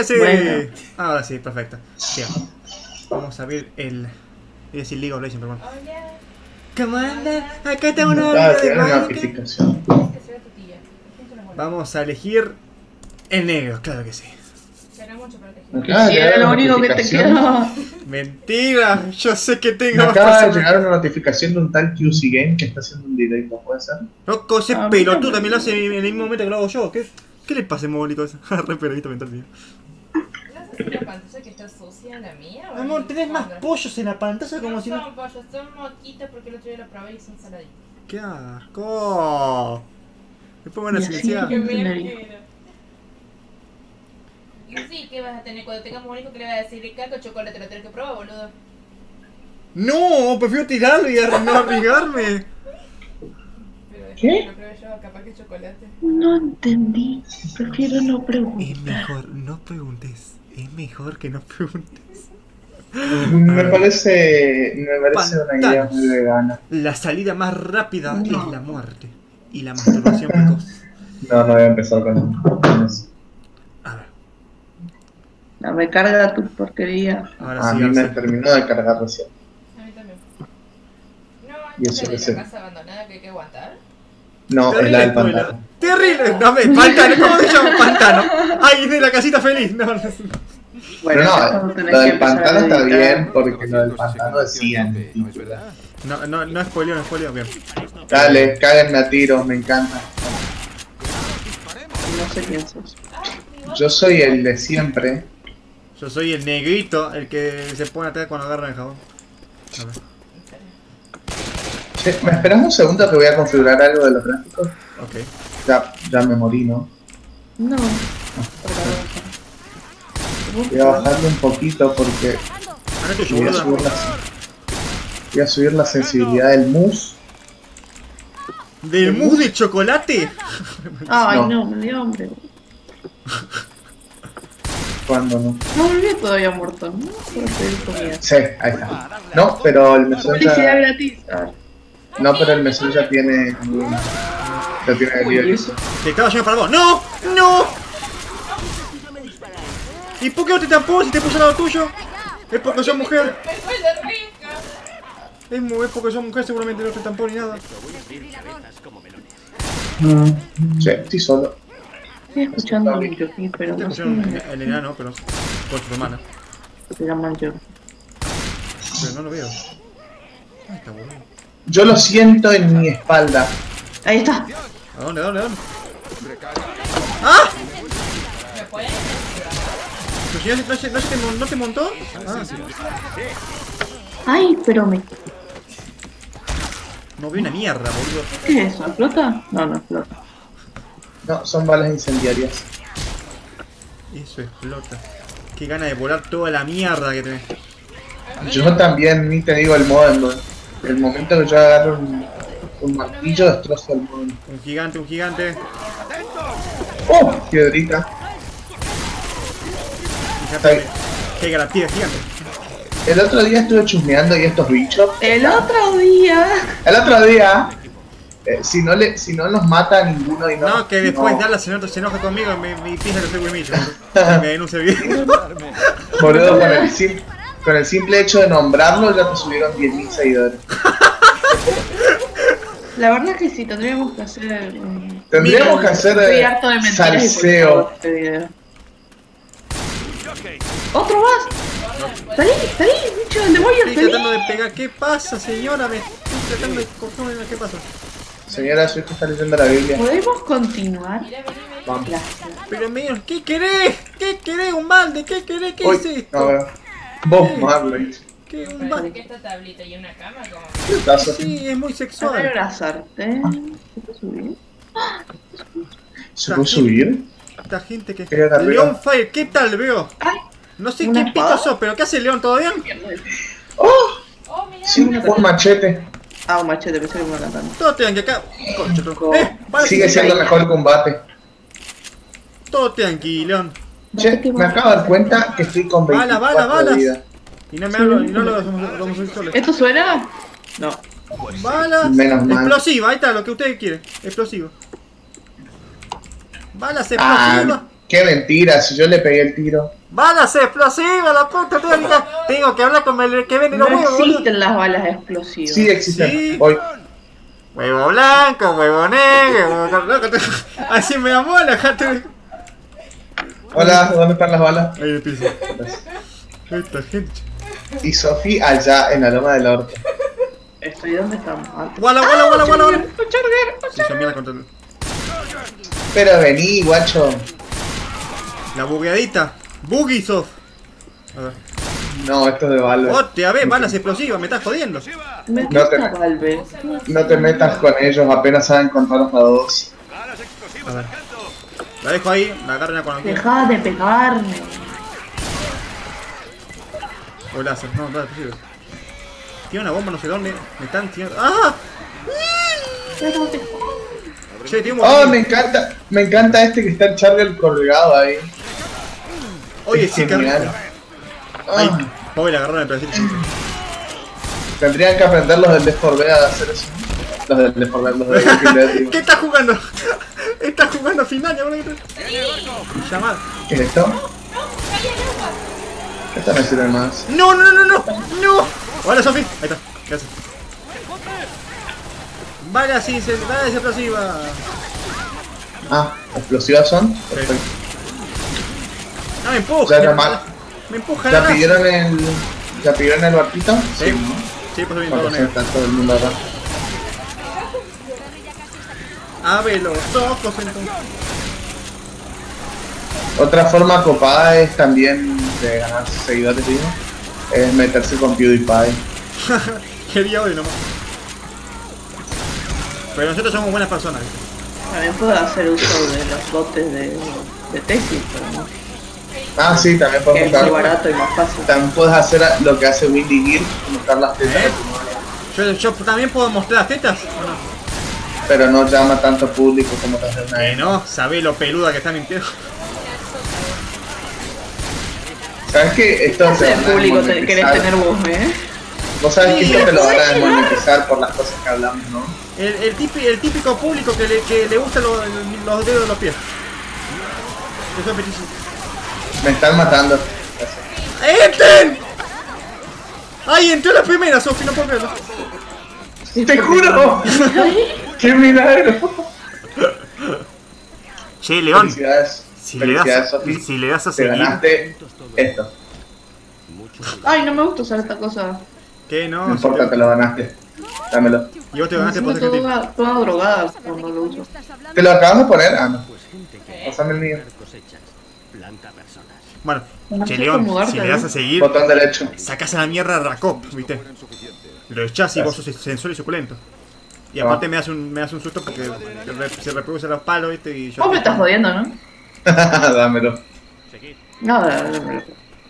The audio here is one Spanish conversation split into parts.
¡Síguese! Bueno. Ahora sí, perfecto. Bien. Vamos a abrir el... Voy a decir League of Legends, perdón. Hola. ¿Cómo anda? Acá está una Ah, hora de tiene una mágica. notificación. Este será tu tía. ¿Quién se los Vamos a elegir el negro, claro que sí. Será mucho para elegir. Me acaba de Si llegar era lo una único que te notificación. quedaba. Mentira, yo sé que Me tengo acaba de más llegar una notificación de un tal QC Game que está haciendo un directo, ¿puede ser? Loco, ese Ah, pelotudo mira. también lo hace en el mismo momento que lo hago yo. ¿Qué le pasa a Mogólico eso? Re periodista mental, tío. ¿No sé si la pantalla que está sucia la mía o Amor, el tenés más fondo? pollos en la pantalla como No si son no... pollos, son moquitos porque el otro día lo probé y son saladitos. ¡Qué asco! Después van a Y así silenciar. es. Qué Nariz. viajero. Y sí, ¿qué vas a tener cuando tengamos un hijo que le va a decir caca o chocolate? Lo tenés que probar, boludo. No, prefiero tirarlo y no arriesgarme. Pero después ¿Qué? que lo pruebe yo, capaz que es chocolate. No entendí. Prefiero no Es preguntar. mejor, no preguntes. Es mejor que no preguntes. Me parece una idea muy vegana. La salida más rápida es la muerte. Y la masturbación precoz. No voy a empezar con eso. A ver, No me carga tu porquería. ahora A sí, mí ahora me sí. terminó de cargar recién. A mí también. No, Y ¿es eso la que de sé. la casa abandonada que hay que aguantar? No, es la del spoiler. pantano. Terrible. No, pantano, ¿cómo se llama pantano? Ay, de la casita feliz. No, no. Bueno, Pero ya cuando no, tenés lo que del empezar pantano a está editar. bien porque lo del pantano decía en el título. No spoileo, no spoileo. Bien. Dale, cáguenme a tiros, me encanta. No sé quién sos. Yo soy el de siempre. Yo soy el negrito, el que se pone atrás cuando agarra el jabón. A ver. Che, ¿me esperas un segundo que voy a configurar algo de los gráficos? Ok. Ya me morí, ¿no? No. Voy a bajarle un poquito porque Ah, no es tuyo, voy a boludo. subir la sensibilidad del mus. ¿Del mousse de chocolate? Ay, No. no, me dio hambre. Cuando no. No volví todavía muerto, ¿no? Por pedir comida. Sí, ahí está. No, pero el mesón Publicidad ya. gratis. Ah, No, pero el mesón ya tiene. Ya tiene uy, delivery. eso. Te estaba yendo para vos. ¡No! ¡No! ¿Y por qué no te tampó si te puso al lado tuyo? Es porque sos mujer. ¡Me fue de rica! Es porque sos mujer, seguramente no te tampó ni nada. Sí, estoy solo. Estoy escuchando un jockey, pero Estoy no sé. escuchando el enano, pero por tu hermana. Se llama yo. Pero no lo veo. Ahí está, boludo. Yo lo siento en mi espalda. Ahí está. ¿A dónde? ¡Ah! ¿Me pueden? ¿Pero si no te montó? Ah, sí. Ay, pero me. No vi una mierda, boludo. ¿Qué es eso? ¿Explota? No, no explota. No, son balas incendiarias. Eso explota. Qué gana de volar toda la mierda que tenés. Yo también, ni te digo el modem. El momento que yo agarro un martillo, destrozo el modem. Un gigante. ¡Oh! Piedrita. Fíjate. Qué garantía gigante. El otro día estuve chusmeando y estos bichos. El otro día. El otro día, si no los mata ninguno y no. No, que después no. Darla se enoja conmigo y piensa que soy Wimillo. Me denuncia bien. Boludo, con el simple hecho de nombrarlo ya te subieron 10.000 seguidores. La verdad es que sí, tendríamos que hacer. Tendríamos que hacer Estoy harto de mentiras y por salseo. favor, este video. ¡Otro más! ¡Salí, bicho! ¡El demonio! Estoy ¡Salí! tratando de pegar. ¿Qué pasa, señora? Me estoy tratando de coger. ¿Qué pasa? Señora, su hijo está leyendo la Biblia. ¿Podemos continuar? Mira, vení. Vamos. Pero menos, ¿qué querés? ¿Qué querés? ¿Un balde? ¿Qué querés? ¿Qué Uy, es esto? no, no. Vos, Marley. ¿Qué? ¿Un Parece balde? que esta tablita y una cama como... ¿Qué pasa? Sí, es muy A ver sexual. la sartén. ¿Se puede subir? ¿Se puede subir? Esta gente que... Quería arriba. León Fire, ¿qué tal veo? ¡Ay! No sé ¿Una qué pito espada? sos, pero ¿qué hace León? ¿Todo bien? ¡Oh! Oh, mira, Sí, un machete. Ah, un machete, pensé que me iba cantando. Todo tranqui acá. Concha, todo. Vale, Sigue siendo mejor combate. todo tranqui, León. Che, me acabo de dar cuenta que estoy con 24 Balas. vidas. Y no me hablo, y no los homosexuales. ¿Esto suena? No. Balas. Menos mal. Explosiva, ahí está, lo que ustedes quieren. Explosivo. Balas Ah, explosivas. Qué mentira, si yo le pegué el tiro. ¡Balas explosivas, la puta! Tengo que hablar con el que vende los No huevos, boludo. existen las balas explosivas. Sí existen. Sí. Hoy. Huevo blanco, huevo negro, huevo blanco. Así me amó la gente. Hola, ¿dónde están las balas? Ahí en el piso. Esta gente. Y Sofi allá en la loma del orto. Estoy donde estamos. ¡Wala, wala, wala, wala, wala! Un charger. Sí, se mira contra el- Pero vení, guacho. La bugueadita. Bugisoft. A ver. No, esto es de Valve. Hostia, ve, balas explosivas, me estás jodiendo. Me No te- gusta Valve. No te metas con ellos, apenas saben contar hasta 2. A ver. La dejo ahí, la agarran cuando quieran. Deja de pegarme. O láser, no, no es posible. Tiene una bomba no sé dónde. Me están tirando. ¡Ah! Che, tiene un Oh, botín. me encanta este que está el Charger colgado ahí. Oye, Es sí, genial. Ay, Ah, pobre, la agarraron en el pedacito. tendrían que aprender los del Left 4 Dead a hacer eso. Los del Left 4 Dead, los del Walking Dead, digo. ¿Qué estás jugando? Estás jugando Finaña, boludo. Llamada. ¿Qué es esto? Esta me sirve más. No, no, no, no, no. Hola, Sofi. Ahí está. ¿Qué haces? Vale, así, vale, explosiva. Ah, ¿explosivas son? Perfecto. No me empuja. Ya, normal. Me empuja ¿Ya la pidieron el barquito? Sí, sí, pues bien todo Bueno, sí, negro. está todo el mundo acá. Abre los ojos entonces. Otra forma copada es también de ganar seguidores, digo, es meterse con PewDiePie. Quería hoy nomás. Pero nosotros somos buenas personas. ¿viste? También puedo hacer uso de los botes de tesis, pero no. Ah, sí, también Que puedes es muy montar. barato y más fácil. También puedes hacer lo que hace Windy Gear, mostrar las tetas, Yo también puedo mostrar las tetas. ¿O no? pero no llama tanto público como las de una No, sabés lo peluda que está mintiendo. ¿Sabes qué? Esto ¿Qué te hace van el a público querés desmonetizar. tener vos, eh? Vos sabés que Sí, esto te lo van a desmonetizar por las cosas que hablamos, ¿no? El típico público que le gustan los dedos de los pies. Eso es petición. Me están matando. ¡Entren! ¡Ay, entró la primera, Sofi! No puedo creerlo. ¡Te juro! ¡Qué milagro! Che, León, Felicidades. si Felicidades, Sofi. le das a Te seguir... ganaste esto. Ay, no me gusta usar esta cosa. ¿Qué? No No, importa, te lo ganaste. Dámelo. y vos te ganaste por Encima ser gentil. toda drogada cuando lo uso. ¿Te lo acabas de poner? Ah, no. Pásame el mío. Bueno, No che, sé León, cómo si darte, le das ¿no? a seguir, Botón derecho. sacás a la mierda a Rakop, ¿viste? Lo echás y vos sos sensual y suculento. Y aparte me hace un susto porque se reproducen los palos, ¿viste? Y yo... Vos me estás jodiendo, ¿no? Dámelo. No, dámelo.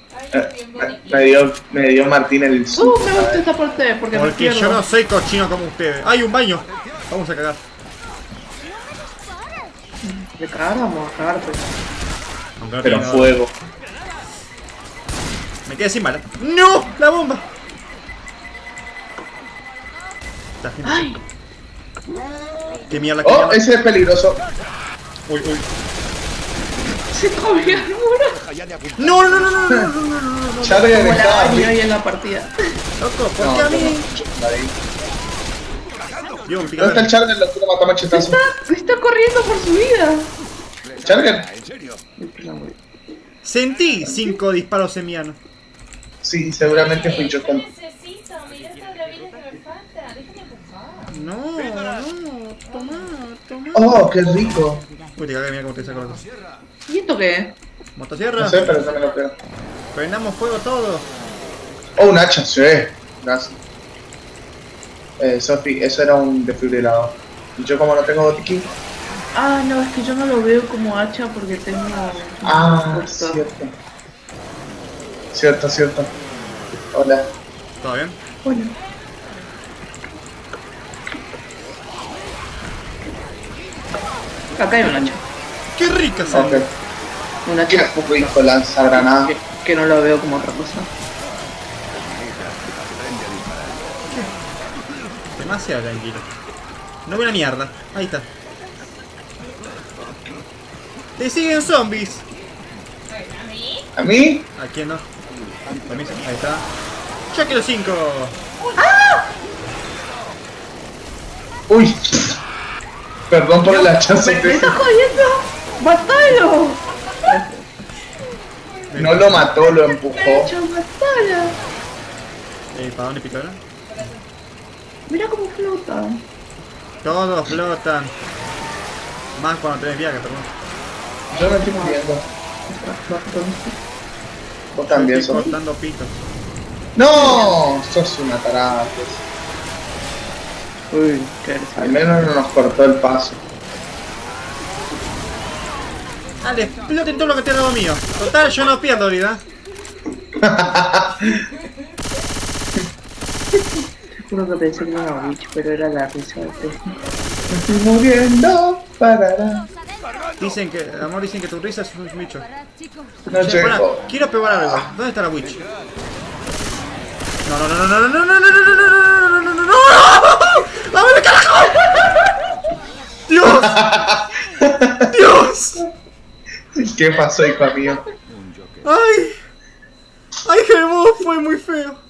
Me dio Martín el Me gusta esta parte porque me Porque pierdo. yo no soy cochino como ustedes. ¡Hay un baño! Vamos a cagar. De cagar vamos a cagar, pues. Aunque no Pero tiene nada. fuego. Me quedé sin bala. ¡No! ¡La bomba! Esta gente- Ay, ¡Qué mierda, qué Oh, mierda! ese es peligroso. ¡Uy, uy! se comió el muro. ¡No, no, no, no, no, no, no, no, no! Charger Como la estaba Bani arriba. hoy en la partida. ¡Loco! ¿Por No, qué a mí? ahí. Dios, me pica ¿Dónde está el la- Charger? Lo quiero matar machetazo. Está corriendo por su vida. ¿Charger? Sentí 5 disparos semianos. Sí, seguramente fui yo con... Necesito, mira toda la vida que me falta. Déjame empujar. No, toma, toma. Oh, qué rico. Uy, te cagué, mira cómo te saco la cosa. ¿Y esto qué? Motosierra, No sé, pero no me lo creo. prendamos fuego todo. Oh, un hacha, sí. Gracias. Sofi, eso era un desfibrilador. Y yo como no tengo botiquín... Ah, no, es que yo no lo veo como hacha porque tengo... Ah, puesto. cierto. Cierto. Hola. ¿Todo bien? Bueno. Acá hay un hacha. ¡Qué rica Ok. sangre! Un Qué hacha rico lanzagranada. que no lo veo como otra cosa. Demasiado tranquilo. No veo una mierda. Ahí está. ¡Te siguen zombies! ¿A mí? ¿A quién no? Permiso, ahí está. ¡Ya quiero 5! Uy. Perdón por el hachazo. ¡Me estás jodiendo! ¡Matalo! No lo mató, lo empujó. ¡Pecho, matalo! ¿Para dónde picaron? Mira cómo flota. Todos flotan. Más cuando tenés viaje, perdón. Yo me estoy muriendo. Vos también Estoy sos. cortando pitos. ¡No! Sos una tarada. Pues. Uy, qué Al menos no nos cortó el paso. Dale, exploten todo lo que te ha dado mío. Total, yo no pierdo vida. Juro que pensé que era una witch, pero era la risa de Tessie. Me estoy muriendo. Parará. Dicen que, amor, dicen que tu risa es un bicho. No Che, pará, llego. quiero pegar algo. ¿Dónde está la witch? No, no, no, no, no, no, no, no, no, no, no, no, no, no. ¡A ver, carajo! ¡Dios! ¡Dios! ¿Qué pasó, hijo mío? ¡Ay! ¡Ay, que el boss fue muy feo!